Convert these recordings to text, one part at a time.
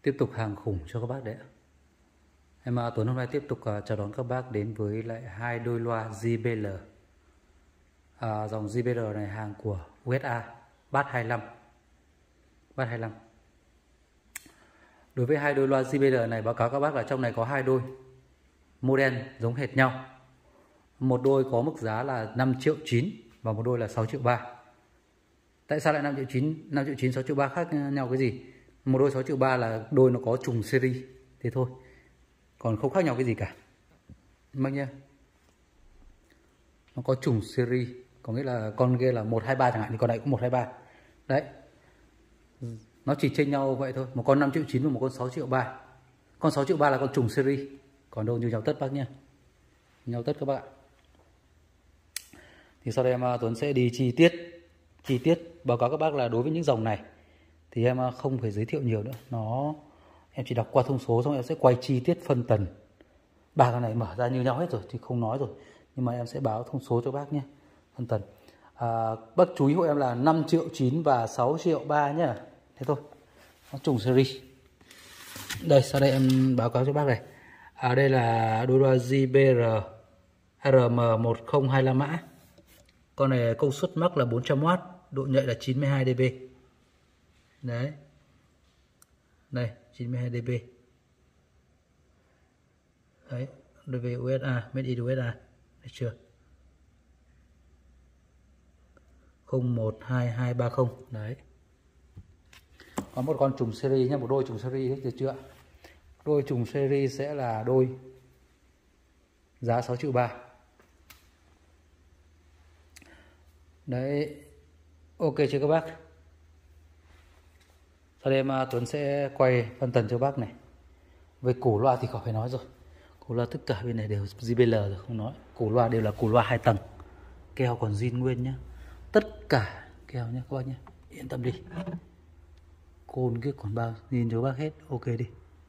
Tiếp tục hàng khủng cho các bác đấy ạ. Em Tuấn hôm nay tiếp tục chào đón các bác đến với lại hai đôi loa JBL. Dòng JBL này hàng của USA, Bass 25. Bass 25. Đối với hai đôi loa JBL này, báo cáo các bác là trong này có hai đôi model giống hệt nhau. Một đôi có mức giá là 5,9 triệu và một đôi là 6,3 triệu. Tại sao lại 5,9 triệu? 5,9 triệu 6,3 triệu khác nhau cái gì? Một đôi 6,3 triệu là đôi nó có trùng series, thế thôi. Còn không khác nhau cái gì cả. Bác nhé. Nó có trùng series, có nghĩa là con kia là 123 chẳng hạn thì con này cũng 123. Đấy. Nó chỉ chênh nhau vậy thôi, một con 5,9 triệu và một con 6,3 triệu. Con 6,3 triệu là con trùng series, còn đâu như nhau tất bác nhé. Nhau tất các bác ạ. Thì sau đây em Tuấn sẽ đi chi tiết báo cáo các bác là đối với những dòng này thì em không phải giới thiệu nhiều nữa, em chỉ đọc qua thông số xong em sẽ quay chi tiết phân tần. Ba con này mở ra như nhau hết rồi thì không nói rồi, nhưng mà em sẽ báo thông số cho bác nhé, phân tần. Bác chú ý hộ em là 5,9 triệu và 6,3 triệu nhé, thế thôi, nó trùng series. Đây, sau đây em báo cáo cho bác này. Đây là đôi loa JBL RM1025 mã. Con này công suất max là 400W, độ nhạy là 92 dB. Đấy. Đây, 92 dB. Đấy, đối với USA, made in USA. Được chưa? 012230. Đấy. Có một con trùng series nhé, một đôi trùng series, được chưa? Đôi trùng series sẽ là đôi giá 6,3 triệu. Đấy. Ok chưa các bác? Sau đây em Tuấn sẽ quay phân tần cho bác này. Về củ loa thì khỏi phải nói rồi. Củ loa tất cả bên này đều JBL rồi, không nói. Củ loa đều là củ loa 2 tầng. Keo còn zin nguyên nhá. Tất cả keo nhá các bác nhé. Yên tâm đi. Côn kia còn bao nhìn cho bác hết. Ok đi.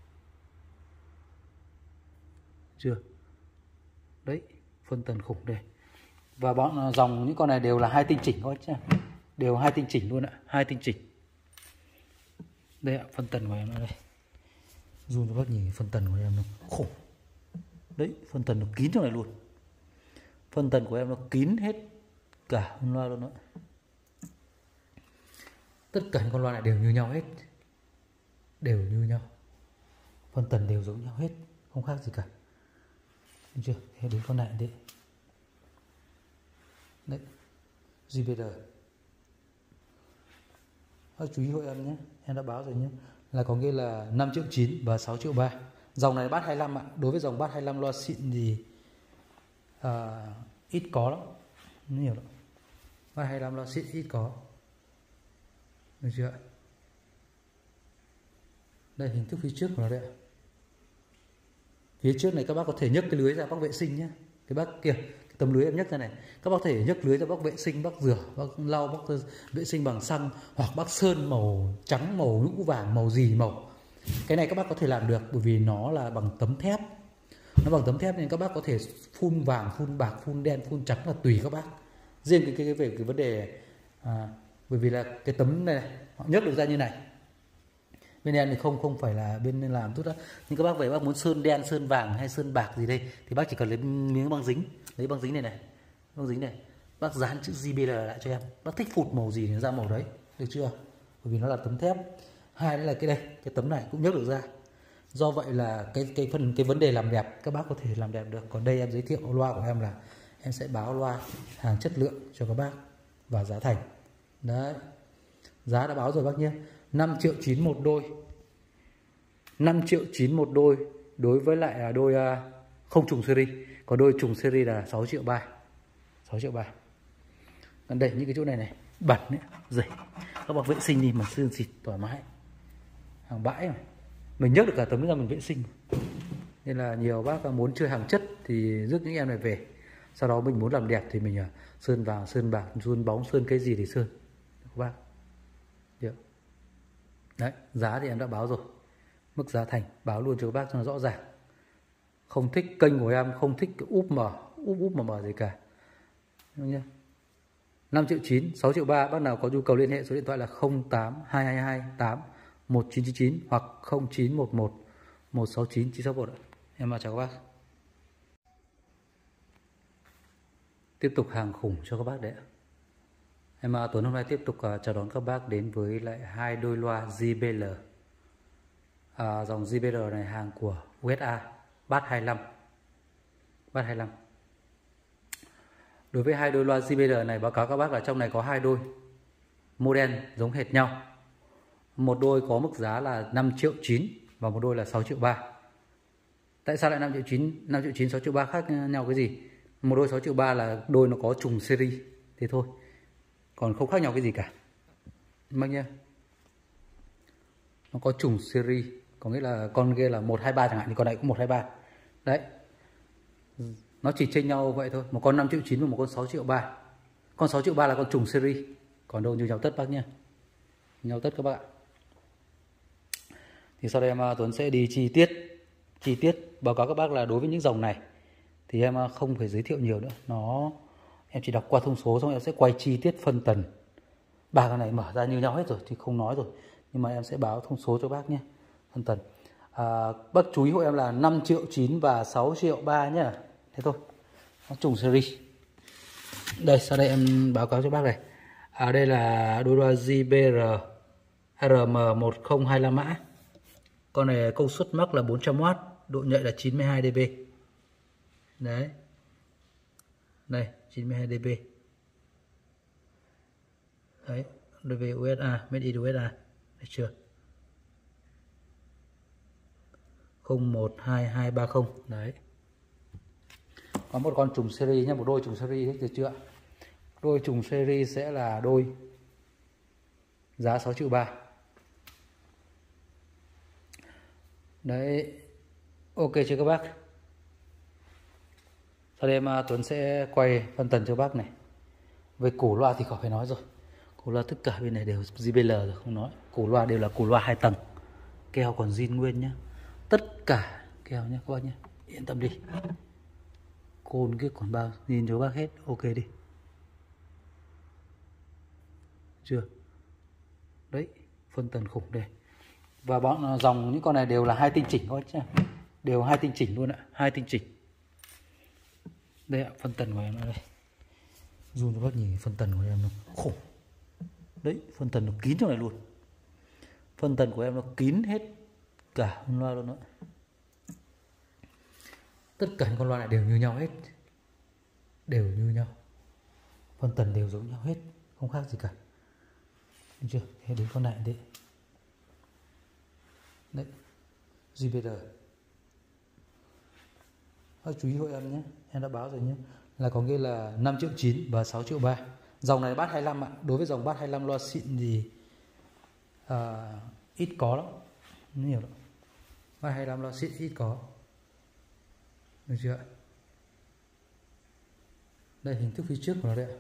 Chưa? Đấy, phân tần khủng đây. Và bọn dòng những con này đều là 2 tinh chỉnh thôi chứ. Đều 2 tinh chỉnh luôn ạ, 2 tinh chỉnh. Đây ạ, phân tần của em ở đây. Zoom cho bác nhìn phân tần của em nó khủng. Đấy, phân tần nó kín trong này luôn. Phân tần của em nó kín hết cả con loa luôn đó. Tất cả những con loa này đều như nhau hết. Đều như nhau. Phân tần đều giống nhau hết, không khác gì cả. Được chưa? Thế đến con này đấy. Đấy. JBL. Chú ý hộ em nhé, em đã báo rồi nhé, là có nghĩa là 5,9 triệu và 6,3 triệu. Dòng này Bass 25 ạ. Đối với dòng Bass 25 loa xịn thì ít có lắm, nhiều lắm. Bass 25 loa xịn ít có. Được chưa? Đây hình thức phía trước của nó đây ạ. Phía trước này các bác có thể nhấc cái lưới ra bác vệ sinh nhé. Cái bác kia, cái tấm lưới em nhấc ra này, các bác có thể nhấc lưới ra bác vệ sinh, bác rửa, bác lau, bác vệ sinh bằng xăng, hoặc bác sơn màu trắng, màu nhũ vàng, màu gì màu. Cái này các bác có thể làm được bởi vì nó là bằng tấm thép. Nó bằng tấm thép nên các bác có thể phun vàng, phun bạc, phun đen, phun trắng là tùy các bác. Riêng cái về cái vấn đề bởi vì là cái tấm này họ nhấc được ra như này. Bên em thì không phải là bên làm tốt đó. Nhưng các bác về bác muốn sơn đen, sơn vàng hay sơn bạc gì đây thì bác chỉ cần lấy miếng băng dính, lấy băng dính này, băng dính này, bác dán chữ JBL lại cho em. Bác thích phụt màu gì thì ra màu đấy, được chưa? Bởi vì nó là tấm thép. Hai nữa là cái đây, cái tấm này cũng nhấc được ra. Do vậy là cái vấn đề làm đẹp các bác có thể làm đẹp được. Còn đây em giới thiệu loa của em là em sẽ báo loa hàng chất lượng cho các bác và giá thành. Đấy. Giá đã báo rồi bác nhé. 5,9 triệu một đôi. 5,9 triệu một đôi đối với lại đôi không trùng series. Còn đôi trùng series là 6,3 triệu. 6,3 triệu. Còn đây những cái chỗ này bẩn đấy, dày. Các bác vệ sinh đi mà sơn xịt thoải mái. Hàng bãi mà. Mình nhấc được cả tấm ra mình vệ sinh. Nên là nhiều bác muốn chơi hàng chất thì rước những em này về. Sau đó mình muốn làm đẹp thì mình sơn vàng, sơn bạc, sơn bóng, sơn cái gì thì sơn. Các bác. Được. Đấy, giá thì em đã báo rồi. Mức giá thành báo luôn cho các bác cho nó rõ ràng. Không thích kênh của em, không thích cái úp mở gì cả. Đúng chưa? 5,9 triệu, 6,3 triệu. Bác nào có nhu cầu liên hệ số điện thoại là 08 222 8 1999 hoặc 0911 169 961 ạ. Em chào các bác. Tiếp tục hàng khủng cho các bác đấy ạ. Em Tuấn hôm nay tiếp tục chào đón các bác đến với lại hai đôi loa JBL. Dòng JBL này hàng của USA, Bass 25. Bass 25. Đối với hai đôi loa JBL này, báo cáo các bác là trong này có hai đôi model giống hệt nhau. Một đôi có mức giá là 5,9 triệu và một đôi là 6,3 triệu. Tại sao lại 5,9 triệu? 5,9 triệu 6,3 triệu khác nhau cái gì? Một đôi 6,3 triệu là đôi nó có trùng series, thế thôi. Còn không khác nhau cái gì cả. Bác nhá. Nó có trùng series, có nghĩa là con kia là 123 chẳng hạn thì con này cũng 123. Đấy. Nó chỉ chênh nhau vậy thôi, một con 5,9 triệu và một con 6,3 triệu. Con 6,3 triệu là con trùng series, còn đâu như nhau tất bác nhá. Nhau tất các bác ạ. Thì sau đây em Tuấn sẽ đi chi tiết báo cáo các bác là đối với những dòng này thì em không phải giới thiệu nhiều nữa, em chỉ đọc qua thông số xong em sẽ quay chi tiết phân tần. Ba con này mở ra như nhau hết rồi thì không nói rồi, nhưng mà em sẽ báo thông số cho bác nhé, phân tần. Bác chú ý hộ em là 5,9 triệu và 6,3 triệu nhá, thế thôi, nó trùng series. Đây sau đây em báo cáo cho bác này. Đây là đôi loa JBL RM1025 mã. Con này công suất max là 400W, độ nhạy là 92 dB. Đấy. Đây, 92 dB. Đấy, dB USA, made in USA. Được chưa? 012230. Đấy. Có một con trùng series nhé, một đôi trùng series, được chưa? Đôi trùng series sẽ là đôi giá 6,3 triệu. Đấy. Ok chưa các bác? Sau đây Tuấn sẽ quay phân tần cho bác này. Về cổ loa thì khỏi phải nói rồi. Cổ loa tất cả bên này đều JBL rồi, không nói. Cổ loa đều là cổ loa 2 tầng. Keo còn zin nguyên nhá. Tất cả keo nhé các bác nhé. Yên tâm đi. Côn kia còn bao nhìn cho bác hết. Ok đi. Chưa? Đấy, phân tần khủng đây. Và bọn dòng những con này đều là 2 tinh chỉnh thôi chứ. Đều 2 tinh chỉnh luôn ạ, 2 tinh chỉnh. Đây ạ, phân tần của em ở đây. Zoom cho bác nhìn phân tần của em nó khủng. Đấy, phân tần nó kín trong này luôn. Phân tần của em nó kín hết cả con loa luôn đó. Tất cả những con loa này đều như nhau hết. Đều như nhau. Phân tần đều giống nhau hết, không khác gì cả. Được chưa? Thế đến con này đấy. Đấy. JBL. Chú ý hộ em nhé, em đã báo rồi nhé, là có nghĩa là 5,9 triệu và 6,3 triệu. Dòng này Bass 25 ạ. Đối với dòng Bass 25 loa xịn thì ít có lắm, nhiều lắm. Bass 25 loa xịn ít có. Được chưa ạ? Đây hình thức phía trước của nó đây ạ.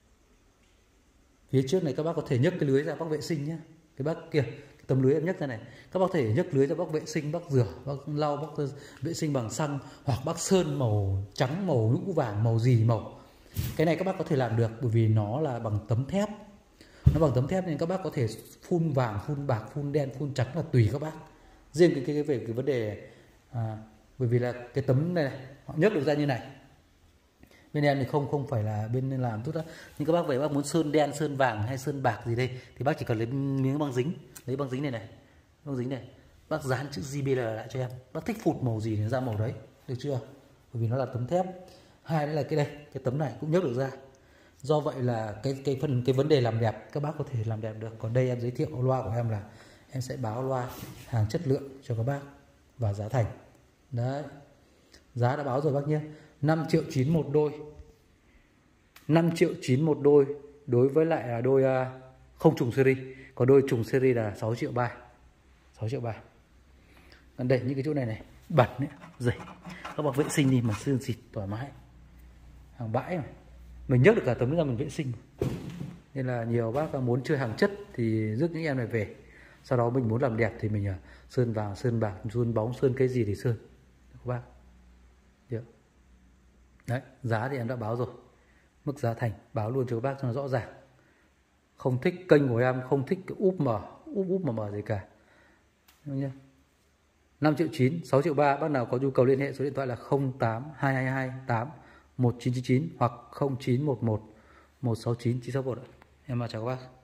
Phía trước này các bác có thể nhấc cái lưới ra bác vệ sinh nhé. Cái bác kia, cái tấm lưới em nhấc ra này, các bác có thể nhấc lưới ra bác vệ sinh, bác rửa, bác lau, bác vệ sinh bằng xăng, hoặc bác sơn màu trắng, màu nhũ vàng, màu gì màu. Cái này các bác có thể làm được bởi vì nó là bằng tấm thép. Nó bằng tấm thép nên các bác có thể phun vàng, phun bạc, phun đen, phun trắng là tùy các bác. Riêng về cái vấn đề bởi vì là cái tấm này, họ nhấc được ra như này. Bên em thì không phải là bên làm tốt đó. Nhưng các bác về bác muốn sơn đen, sơn vàng hay sơn bạc gì đây thì bác chỉ cần lấy miếng băng dính, lấy băng dính này, băng dính này, bác dán chữ JBL lại cho em. Bác thích phụt màu gì thì ra màu đấy, được chưa? Bởi vì nó là tấm thép. Hai nữa là cái đây, cái tấm này cũng nhấc được ra. Do vậy là cái vấn đề làm đẹp các bác có thể làm đẹp được. Còn đây em giới thiệu loa của em là em sẽ báo loa hàng chất lượng cho các bác và giá thành. Đấy. Giá đã báo rồi bác nhé. 5,9 triệu một đôi. 5,9 triệu một đôi đối với lại đôi không trùng series. Còn đôi trùng series là 6,3 triệu. 6,3 triệu. Còn đây những cái chỗ này bẩn đấy, dày. Các bác vệ sinh đi mà sơn xịt thoải mái. Hàng bãi mà. Mình nhấc được cả tấm ra mình vệ sinh. Nên là nhiều bác muốn chơi hàng chất thì rước những em này về. Sau đó mình muốn làm đẹp thì mình sơn vàng, sơn bạc, sơn bóng, sơn cái gì thì sơn. Các bác. Được. Đấy, giá thì em đã báo rồi. Mức giá thành báo luôn cho các bác cho nó rõ ràng. Không thích kênh của em, không thích cái úp mở gì cả. Đúng chưa? 5 triệu 9, 6 triệu 3. Bác nào có nhu cầu liên hệ số điện thoại là 08 222 8 1999 hoặc 0911 169 961 ạ. Em chào các bác.